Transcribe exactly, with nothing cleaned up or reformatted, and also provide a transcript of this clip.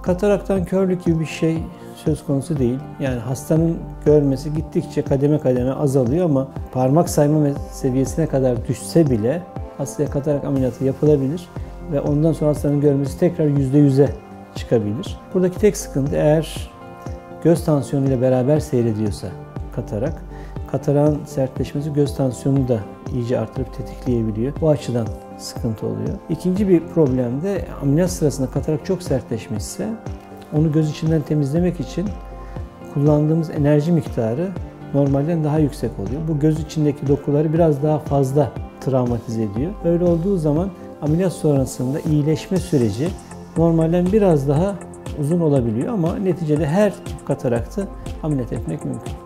Kataraktan körlük gibi bir şey söz konusu değil. Yani hastanın görmesi gittikçe kademe kademe azalıyor ama parmak sayma seviyesine kadar düşse bile hastaya katarak ameliyatı yapılabilir ve ondan sonra hastanın görmesi tekrar yüzde yüze çıkabilir. Buradaki tek sıkıntı eğer göz tansiyonu ile beraber seyrediyorsa katarak, katarağın sertleşmesi göz tansiyonunu da iyice artırıp tetikleyebiliyor. Bu açıdan sıkıntı oluyor. İkinci bir problem de ameliyat sırasında katarak çok sertleşmişse onu göz içinden temizlemek için kullandığımız enerji miktarı normalden daha yüksek oluyor. Bu göz içindeki dokuları biraz daha fazla travmatize ediyor. Öyle olduğu zaman ameliyat sonrasında iyileşme süreci normalden biraz daha uzun olabiliyor ama neticede her tip kataraktı ameliyat etmek mümkün.